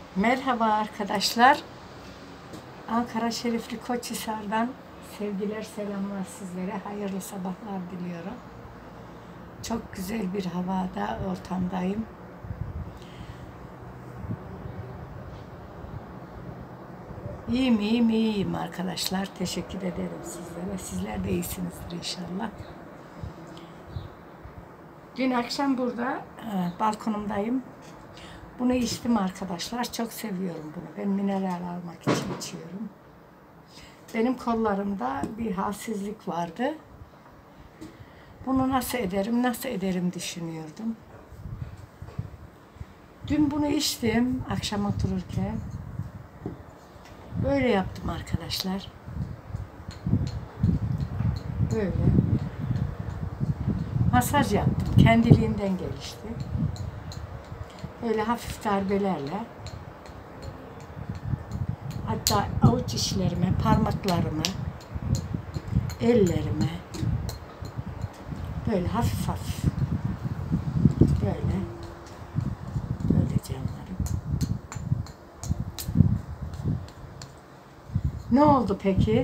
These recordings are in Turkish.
Merhaba arkadaşlar. Ankara Şerifli Koçhisar'dan sevgiler, selamlar sizlere. Hayırlı sabahlar diliyorum. Çok güzel bir havada, ortamdayım. İyiyim arkadaşlar. Teşekkür ederim sizlere. Sizler de iyisinizdir inşallah. Dün akşam burada balkonumdayım. Bunu içtim arkadaşlar. Çok seviyorum bunu. Ben mineral almak için içiyorum. Benim kollarımda bir halsizlik vardı. Bunu nasıl ederim düşünüyordum. Dün bunu içtim akşam otururken. Böyle yaptım arkadaşlar. Böyle. Masaj yaptım. Kendiliğinden gelişti. Böyle hafif darbelerle. Hatta avuç içlerime, parmaklarıma, ellerime böyle hafif hafif. Böyle. Böyle canlarım. Ne oldu peki?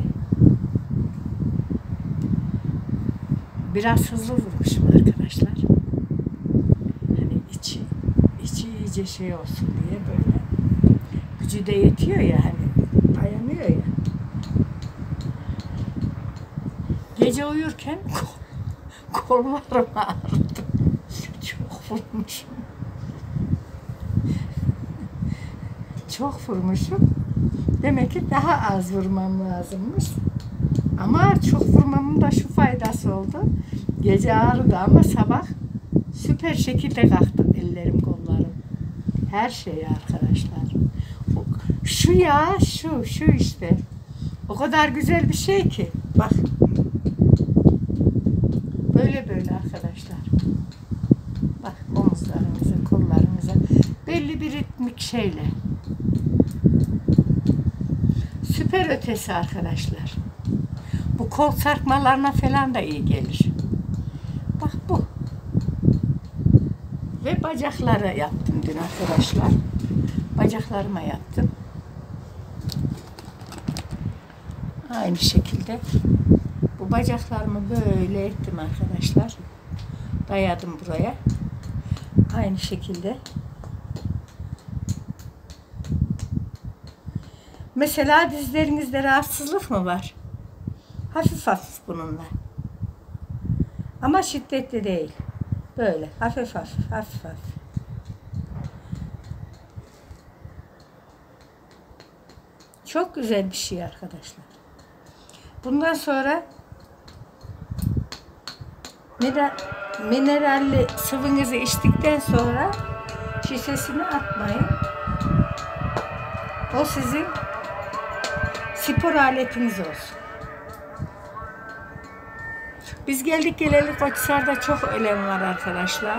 Biraz hızlı vurmuşum arkadaşlar. Hani içi iyice şey olsun diye böyle. Gücü de yetiyor ya hani. Dayanıyor ya. Gece uyurken kollarım ağrıdı. Çok vurmuşum. Çok vurmuşum. Demek ki daha az vurmam lazımmış. Ama çok vurmamın da şu faydası oldu. Gece ağrıdı ama sabah süper şekilde kalktı ellerim, kollarım. Her şey arkadaşlar. Şu ya, şu işte. O kadar güzel bir şey ki. Bak. Böyle arkadaşlar. Bak omuzlarınıza, kollarınıza. Belli bir ritmik şeyle. Süper ötesi arkadaşlar. Bu kol sarkmalarına falan da iyi gelir. Bak bu. Ve bacakları yaptım dün arkadaşlar. Bacaklarıma yaptım. Aynı şekilde bu bacaklarımı böyle ettim arkadaşlar. Dayadım buraya. Aynı şekilde. Mesela dizlerinizde rahatsızlık mı var? Hafif hafif bununla. Ama şiddetli değil. Böyle hafif hafif. Çok güzel bir şey arkadaşlar. Bundan sonra mineralli sıvınızı içtikten sonra şişesini atmayın. O sizin spor aletiniz olsun. Biz geldik geleli Koçhisar'da çok ölen var arkadaşlar.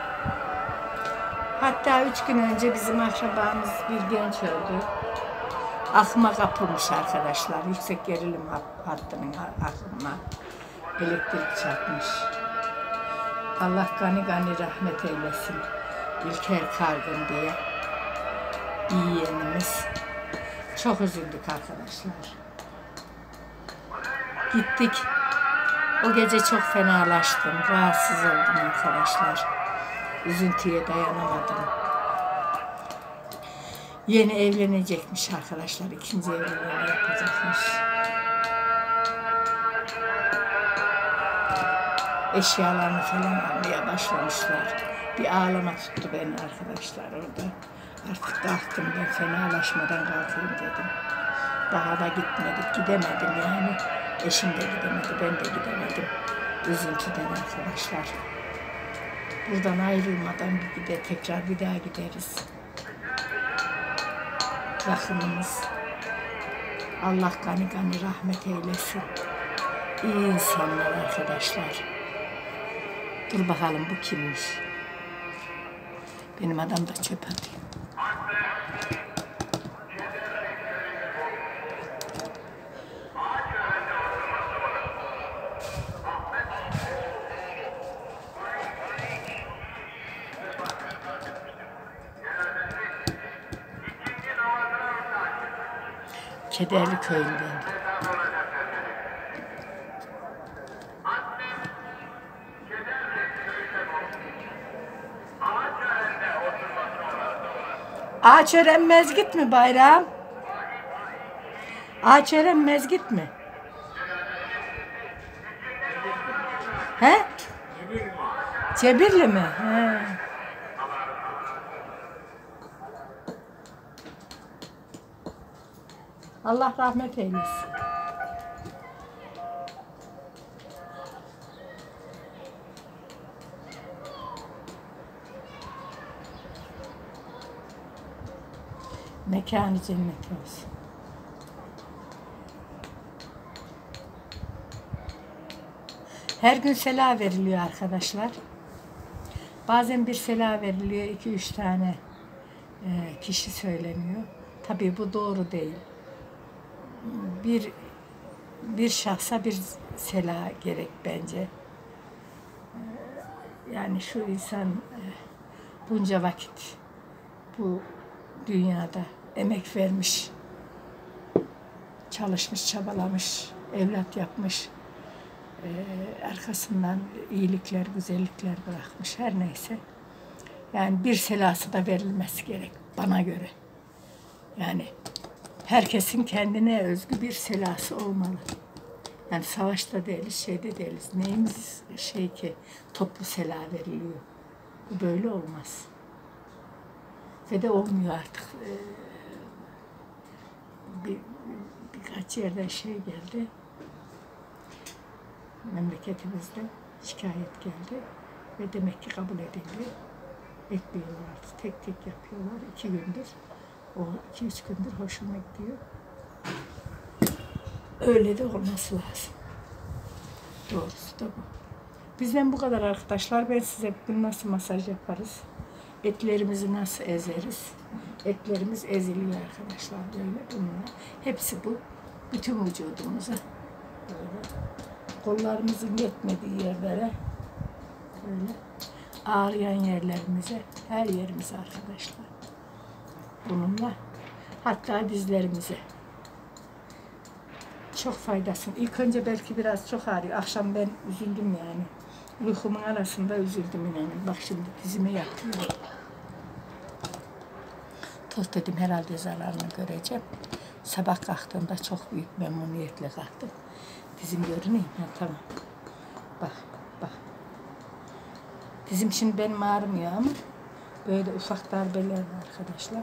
Hatta 3 gün önce bizim akrabamız bir genç öldü. Aklıma kapılmış arkadaşlar. Yüksek gerilim hattının aklıma elektrik çarpmış. Allah gani rahmet eylesin. İlker Kargın diye iyi yeğenimiz. Çok üzüldük arkadaşlar. Gittik. O gece çok fenalaştım. Rahatsız oldum arkadaşlar. Üzüntüye dayanamadım. Yeni evlenecekmiş arkadaşlar. İkinci evliliğini yapacakmış. Eşyalarını falan almaya başlamışlar. Bir ağlama tuttu beni arkadaşlar orada. Artık kalktım, ben fenalaşmadan kalkayım dedim. Daha da gidemedim yani. Eşim de gidemedi, ben de gidemedim. Üzüntüden arkadaşlar. Buradan ayrılmadan tekrar bir daha gideriz. Yakınımız. Allah gani rahmet eylesin. İyi insanlar arkadaşlar. Dur bakalım bu kimmiş? Benim adam da çöp atıyor. Kederli köyünden. Ağaç örenmez git mi Bayram? Ağaç örenmez git mi? He? Cebirli mi? He. Allah rahmet eylesin. Mekanı cennet olsun. Her gün sela veriliyor arkadaşlar. Bazen bir sela veriliyor, 2-3 tane kişi söyleniyor. Tabii bu doğru değil. Bir şahsa bir sela gerek bence. Yani şu insan bunca vakit bu dünyada emek vermiş, çalışmış, çabalamış, evlat yapmış, arkasından iyilikler, güzellikler bırakmış, her neyse. Yani bir selası da verilmesi gerek bana göre. Yani herkesin kendine özgü bir selası olmalı. Yani savaşta değiliz, şeyde değiliz. Neyimiz şey ki toplu sela veriliyor. Bu böyle olmaz. Ve de olmuyor artık. Birkaç yerden şey geldi. Memleketimizde şikayet geldi. Ve demek ki kabul edildi. Etmiyorlar. Tek tek yapıyorlar. 2 gündür. O 2-3 gündür hoşuma gidiyor. Öyle de olması lazım. Doğrusu da bu. Bizden bu kadar arkadaşlar. Ben size bugün nasıl masaj yaparız? Etlerimizi nasıl ezeriz? Etlerimiz eziliyor arkadaşlar böyle bunlar. Hepsi bu. Bütün vücudumuza böyle. Kollarımızın yetmediği yerlere böyle ağrıyan yerlerimize, her yerimize arkadaşlar. Bununla hatta dizlerimize. Çok faydasın. İlk önce belki biraz çok ağrıyor. Akşam ben üzüldüm yani. Uykumun arasında üzüldüm inanın. Bak şimdi dizime yapıyor. Toz dedim herhalde zararını göreceğim. Sabah kalktığımda çok büyük memnuniyetle kalktım. Dizim görünüyor. Ha, tamam. Bak, bak. Dizim şimdi benim ağrımıyor ama böyle ufak darbeler var arkadaşlar.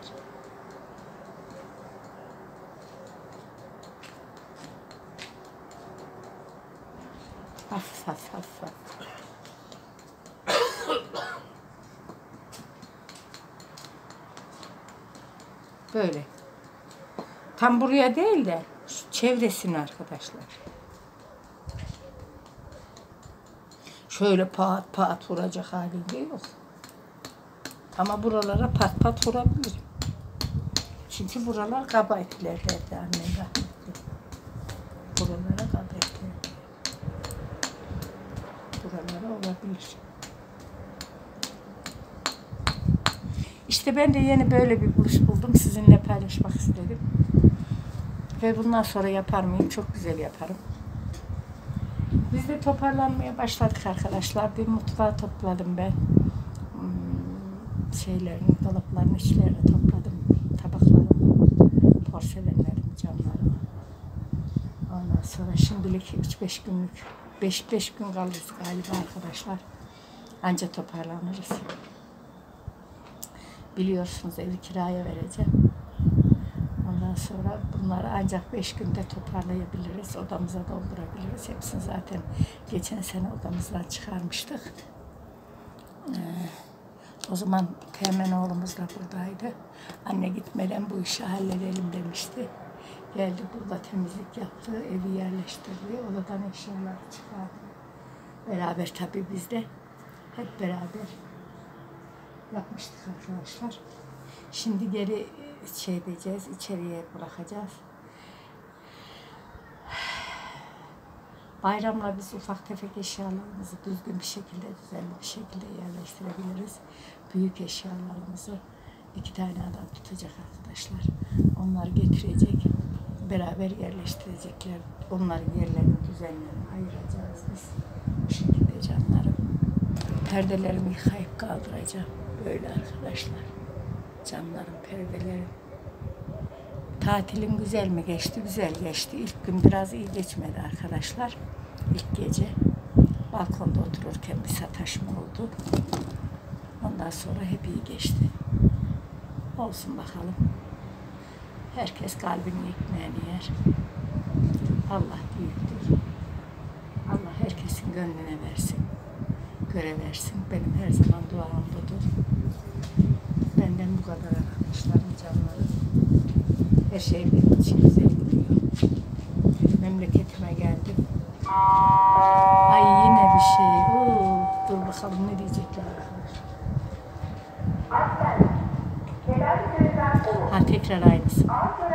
Hafif hafif hafif. Böyle. Tam buraya değil de şu çevresini arkadaşlar. Şöyle pat pat vuracak halinde yok. Ama buralara pat pat vurabilirim. Çünkü buralar kaba etler derdi annem rahmetli. Buralara kaba etler. Buralara olabilir. İşte ben de yeni böyle bir buluş buldum. Sizinle paylaşmak istedim. Ve bundan sonra yapar mıyım? Çok güzel yaparım. Biz de toparlanmaya başladık arkadaşlar. Bir mutfağı topladım ben. Şeylerini, dolapların içlerini topladım. Tabaklarımı, porselenlerimi, camlarımı. Ondan sonra şimdilik 3-5 günlük, 5 gün kalırız galiba arkadaşlar. Anca toparlanırız. Biliyorsunuz evi kiraya vereceğim. Ondan sonra bunları ancak 5 günde toparlayabiliriz. Odamıza doldurabiliriz. Hepsini zaten geçen sene odamızdan çıkarmıştık. O zaman Teğmen oğlumuz da buradaydı. Anne gitmeden bu işi halledelim demişti. Geldi burada temizlik yaptı, evi yerleştirdi. Odadan eşyaları çıkardı. Beraber tabii biz de hep beraber yapmıştık arkadaşlar. Şimdi geri şey edeceğiz, içeriye bırakacağız. Bayramla biz ufak tefek eşyalarımızı düzgün bir şekilde, düzenli bir şekilde yerleştirebiliriz. Büyük eşyalarımızı 2 tane adam tutacak arkadaşlar. Onları getirecek. beraber yerleştirecekler. Onların yerlerini, düzenlerini ayıracağız biz. Bu şekilde canlarım. Perdelerimi yıkayıp kaldıracağım. Böyle arkadaşlar. Canlarım, perdelerim. Tatilin güzel mi geçti? Güzel geçti. İlk gün biraz iyi geçmedi arkadaşlar. İlk gece balkonda otururken bir sataşma oldu. Ondan sonra hep iyi geçti. Olsun bakalım. Herkes kalbini ekmeğini yer. Allah büyüktür. Allah herkesin gönlüne versin. Göre versin. Benim her zaman duam budur. Benden bu kadar arkadaşlarım, canlarım. Her şey benim için güzel gidiyor. Memleketime geldim. Ay yine bir şey. Oo, dur bakalım ne diyecekler arkadaşlar. Ha tekrar aynısı.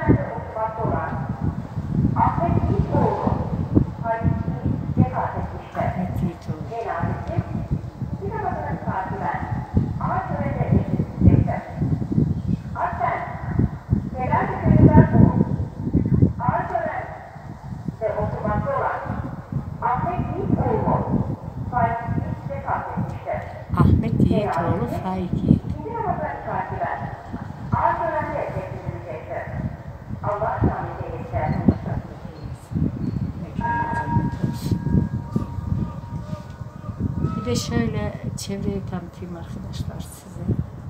Ahmet Yiğitoğlu. Ahmet Yiğitoğlu Faik Yiğit. Allah rahmet eylesin. Bir de şöyle çevreyi tanıtayım arkadaşlar size.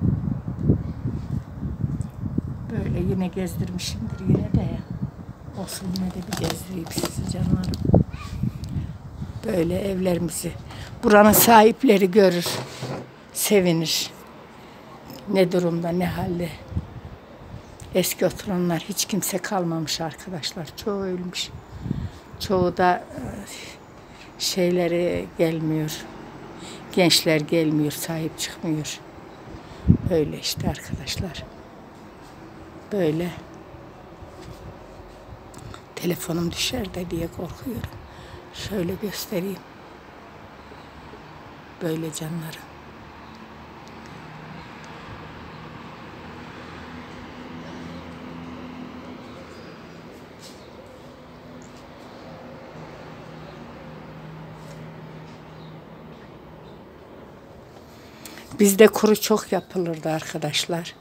Böyle yine gezdirmişimdir yine de ya. Olsun yine de bir gezdireyim sizi canlarım. Böyle evlerimizi buranın sahipleri görür, sevinir. Ne durumda, ne halde. Eski oturanlar hiç kimse kalmamış arkadaşlar. Çoğu ölmüş. Çoğu da şeyleri gelmiyor. Gençler gelmiyor, sahip çıkmıyor. Öyle işte arkadaşlar. Böyle. Telefonum düşer de diye korkuyorum. Şöyle göstereyim. Böyle canlarım. Bizde kuru çok yapılırdı arkadaşlar.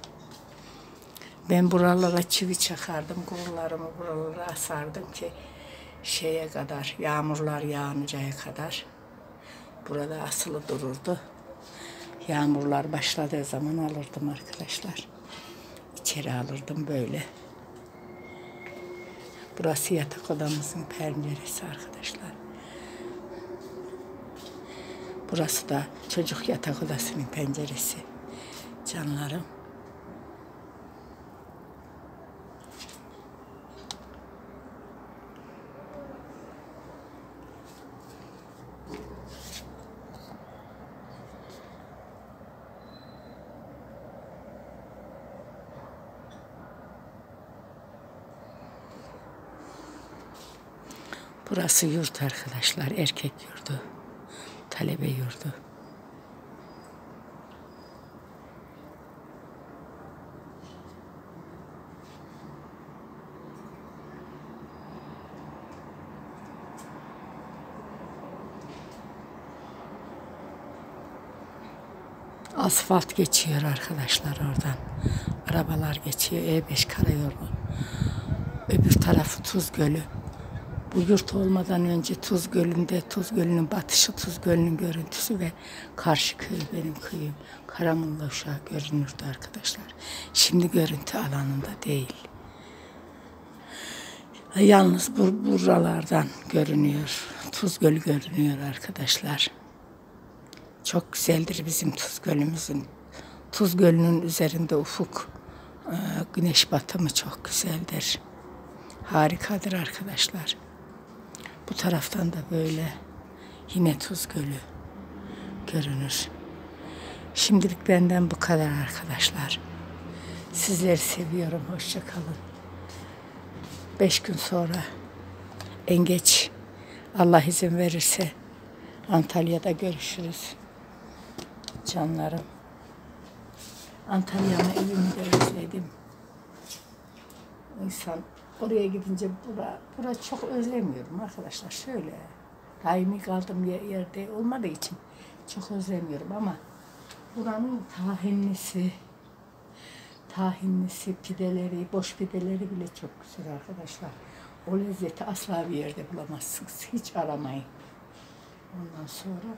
Ben buralara çivi çakardım, kurularımı buralara asardım ki şeye kadar, yağmurlar yağıncaya kadar burada asılı dururdu. Yağmurlar başladığı zaman alırdım arkadaşlar. İçeri alırdım böyle. Burası yatak odamızın penceresi arkadaşlar. Burası da çocuk yatak odasının penceresi. Canlarım. Burası yurt arkadaşlar, erkek yurdu, talebe yurdu. Asfalt geçiyor arkadaşlar oradan. Arabalar geçiyor. E5 karayolu. Öbür tarafı Tuz Gölü. Bu yurt olmadan önce Tuz Gölü'nde, Tuz Gölü'nün batışı, Tuz Gölü'nün görüntüsü ve karşı köy benim köyüm. Karamanlı Uşağı görünürdü arkadaşlar. Şimdi görüntü alanında değil. Yalnız buralardan görünüyor. Tuz Gölü görünüyor arkadaşlar. Çok güzeldir bizim Tuz Gölü'müzün. Tuz Gölü'nün üzerinde ufuk, güneş batımı çok güzeldir. Harikadır arkadaşlar. Bu taraftan da böyle yine Tuz Gölü görünür. Şimdilik benden bu kadar arkadaşlar. Sizleri seviyorum. Hoşça kalın. 5 gün sonra en geç Allah izin verirse Antalya'da görüşürüz. Canlarım. Antalya'mı, evimi de özledim. İnsan Oraya gidince bura çok özlemiyorum arkadaşlar. Şöyle daimi kaldığım yerde olmadığı için çok özlemiyorum ama buranın tahinlisi, pideleri, boş pideleri bile çok güzel arkadaşlar. O lezzeti asla bir yerde bulamazsınız. Hiç aramayın. Ondan sonra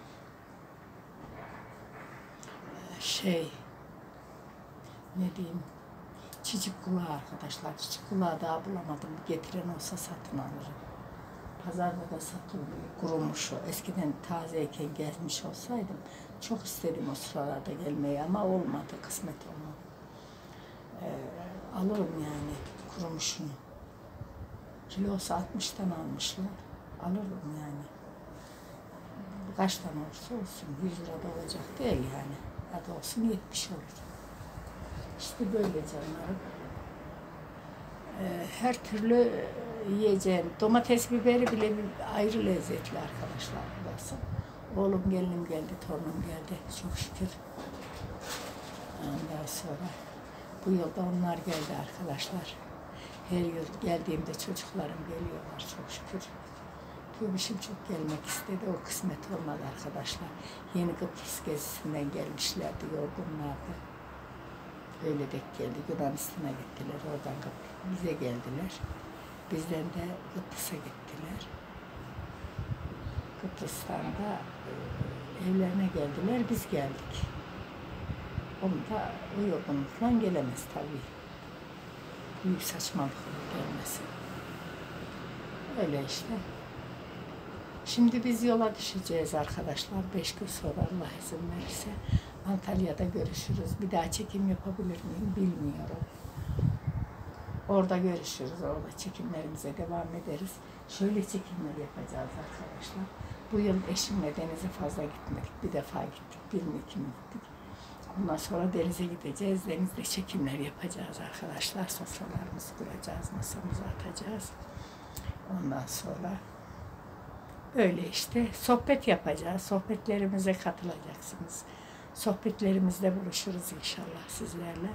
ne diyeyim, çiçek kulağı arkadaşlar. Çiçek kulağı daha bulamadım. Getiren olsa satın alırım. Pazarda da satılıyor. Kurumuş o. Eskiden tazeyken gezmiş olsaydım çok istedim o sıralarda gelmeyi ama olmadı. Kısmet olmadı. Alırım yani kurumuşunu. Kilosu 60'tan almışlar. Alırım yani. Kaç tane olursa olsun. 100 lira da olacak değil yani. Ya da olsun 70 olur. İşte böyle canlarım. Her türlü yiyeceğim. Domates biberi bile bir ayrı lezzetli arkadaşlar burası. Oğlum gelinim geldi, torunum geldi. Çok şükür. Ondan sonra bu yılda onlar geldi arkadaşlar. Her yıl geldiğimde çocuklarım geliyorlar çok şükür. Gümüşüm çok gelmek istedi. O kısmet olmadı arkadaşlar. Yeni Kıbrıs gezisinden gelmişlerdi, yorgunlardı. Öyle denk geldi. Yunanistan'a gittiler. Oradan bize geldiler. Bizden de Kıbrıs'a gittiler. Kıbrıs'tan da evlerine geldiler. Biz geldik. Onu da o yorgunlukla gelemez tabii. Büyük saçmalık gelmesi. Öyle işte. Şimdi biz yola düşeceğiz arkadaşlar. 5 gün sonra Allah izin verirse Antalya'da görüşürüz. Bir daha çekim yapabilir miyim bilmiyorum. Orada görüşürüz. Orada çekimlerimize devam ederiz. Şöyle çekimler yapacağız arkadaşlar. Bu yıl eşimle denize fazla gitmedik. Bir defa gittik. Bir mi iki mi gittik. Ondan sonra denize gideceğiz. Denizde çekimler yapacağız arkadaşlar. Sofralarımızı kuracağız. Masamızı atacağız. Ondan sonra öyle işte sohbet yapacağız. Sohbetlerimize katılacaksınız. Sohbetlerimizde buluşuruz inşallah sizlerle.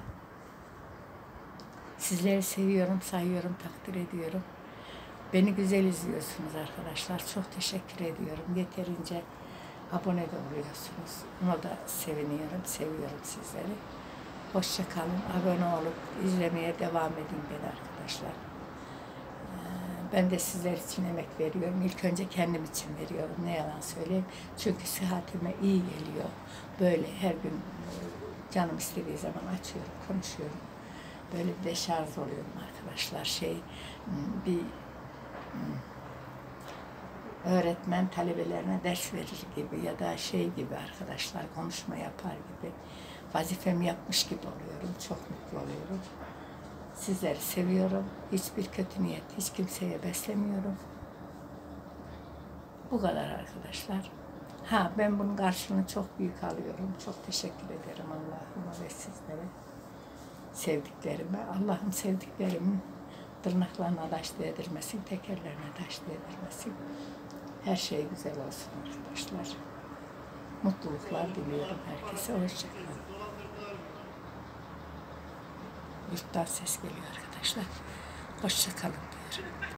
Sizleri seviyorum, sayıyorum, takdir ediyorum. Beni güzel izliyorsunuz arkadaşlar. Çok teşekkür ediyorum. Yeterince abone de oluyorsunuz. Ona da seviniyorum, seviyorum sizleri. Hoşça kalın. Abone olup izlemeye devam edin beni arkadaşlar. Ben de sizler için emek veriyorum. İlk önce kendim için veriyorum. Ne yalan söyleyeyim. Çünkü sıhhatime iyi geliyor. Böyle her gün canım istediği zaman açıyorum, konuşuyorum. Böyle bir de şarj oluyorum arkadaşlar. Bir öğretmen talebelerine ders verir gibi ya da gibi arkadaşlar konuşma yapar gibi vazifemi yapmış gibi oluyorum. Çok mutlu oluyorum. Sizleri seviyorum. Hiçbir kötü niyet hiç kimseye beslemiyorum. Bu kadar arkadaşlar. Ben bunun karşılığını çok büyük alıyorum. Çok teşekkür ederim Allah'ıma ve sizlere. Sevdiklerime. Allah'ım sevdiklerimin tırnaklarına taş değdirmesin, tekerlerine taş değdirmesin. Her şey güzel olsun arkadaşlar. Mutluluklar diliyorum herkese. Hoşçakalın. Yurttan ses geliyor arkadaşlar. Hoşçakalın diyorum.